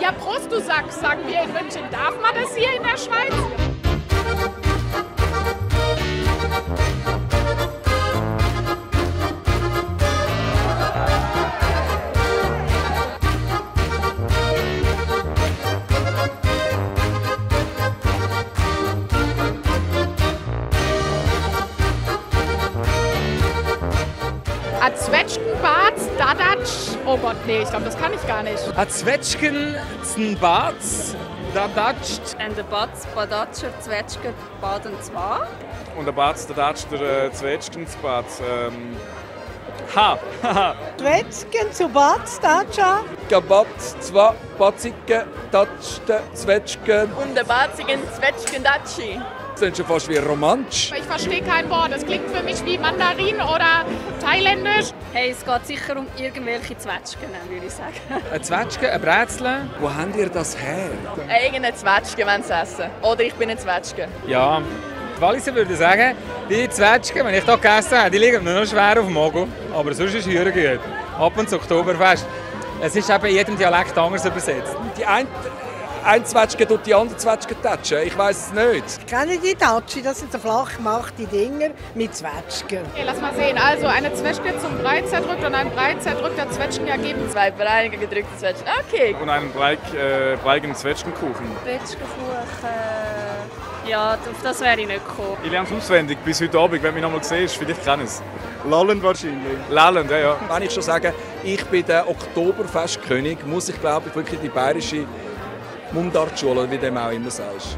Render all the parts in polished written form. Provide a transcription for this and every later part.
Ja, Prost, du Sack, sagen wir in München. Darf man das hier in der Schweiz? A Zwetschgenbad, Dadatsch. Oh Gott, nee, ich glaube, das kann ich gar nicht. A Zwetschgen, Bad, Dadatscht. En de bad, badatscher, Zwetschgen, baden zwar. Und der Bad, der Datscht, der Zwetschgensbad. Ha! Zwetschgen zu Bad, Datscha. Gabat, zwei Batzige, Datschte, Zwetschgen. Und de badzigen Zwetschgendatschi. Das ist schon fast wie romantisch. Ich verstehe kein Wort. Das klingt für mich wie Mandarin oder Thailändisch. Hey, es geht sicher um irgendwelche Zwetschgen, würde ich sagen. Ein Zwetschgen, ein Brätzle. Wo habt ihr das her? Irgendeine Zwetschge, wenn sie essen. Oder ich bin ein Zwetschge. Ja, die Walliser würden sagen, die Zwetschgen, wenn ich hier gegessen habe, die liegen mir noch schwer auf dem Magen. Aber sonst ist es hier gut. Ab und zu Oktoberfest. Es ist eben in jedem Dialekt anders übersetzt. Die ein Zwetschge tut die andere Zwetschge tatschen. Ich weiss es nicht. Ich kenne die Datschi, das sind so flach gemachte Dinger mit Zwetschgen. Okay, lass mal sehen. Also eine Zwetschge zum Brei zerdrückt und ein Brei zerdrückter Zwetschgen ergeben Zwei Bereiche gedrückte Zwetschgen. Okay. Und einen breigen Zwetschgenkuchen. Zwetschgenkuchen. Ja, auf das wäre ich nicht gekommen. Ich lerne es auswendig bis heute Abend, wenn du mich noch mal siehst. Vielleicht kenne ich es. Lallend wahrscheinlich. Lallend, ja. Wenn ich schon sage, ich bin der Oktoberfestkönig, muss ich glaube ich wirklich die bayerische Mundartschule, wie du auch immer sagst.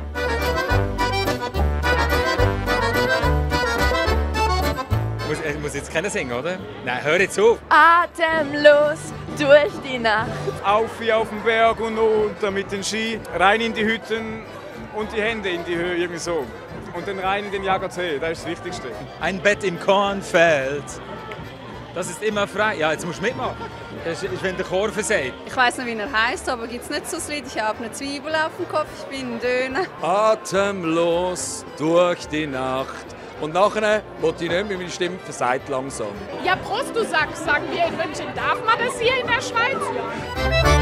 Ich muss jetzt keiner singen, oder? Nein, hör jetzt auf. Atemlos durch die Nacht. Auf wie auf dem Berg und runter mit den Ski. Rein in die Hütten und die Hände in die Höhe, irgendwie so. Und dann rein in den Jagdtee, das ist das Wichtigste. Ein Bett im Kornfeld. Das ist immer frei. Ja, jetzt musst du mitmachen. Das ist, wenn der Chor versagt. Ich weiss nicht, wie er heisst, aber gibt es nicht so ein Lied? Ich habe eine Zwiebel auf dem Kopf, ich bin ein Döner. Atemlos durch die Nacht. Und nachher wollte ich nicht mehr meine Stimme versagt langsam. Ja, Prost, du Sack, sagen wir in München. Darf man das hier in der Schweiz? Ja.